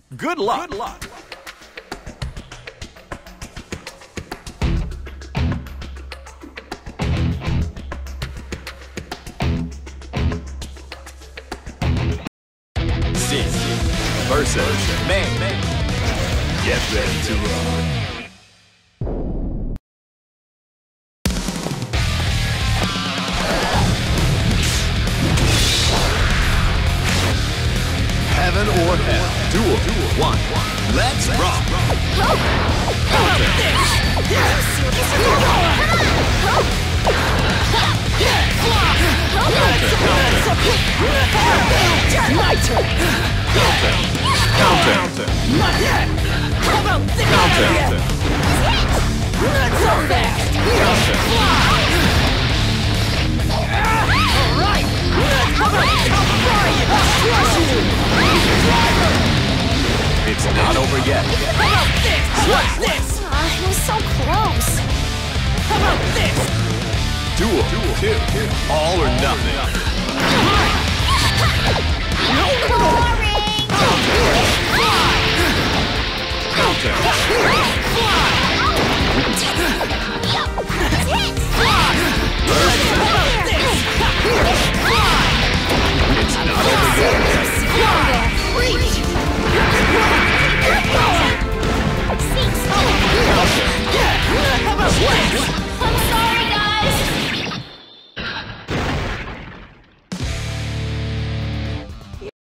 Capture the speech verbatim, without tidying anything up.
Good luck. Good luck. Sin versus man. Get ready to run. Heaven or hell. Duel. One. Let's rock. Counter. My turn. Counter. Counter. Not yet. How about this? Counter. Not so fast. Counter. All right. How about I'll fry you? Crush you. It's not over yet. How about this? What's this? Aw, it was so close. How about this? Duel. Two. All or nothing. No boring. Counter.